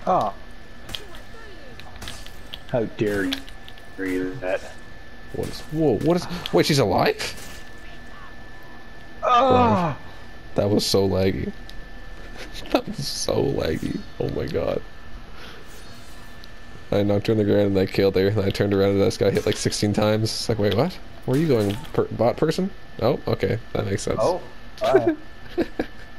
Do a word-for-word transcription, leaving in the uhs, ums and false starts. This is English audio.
Oh, how dare you read that? What is? Whoa! What is? Wait, she's alive? Bro, Oh, that was so laggy. That was so laggy. Oh my god. I knocked her on the ground and I killed her. And I turned around and this guy hit like sixteen times. It's like, wait, what? Where are you going? Per bot person? Oh, okay. That makes sense. oh, bye.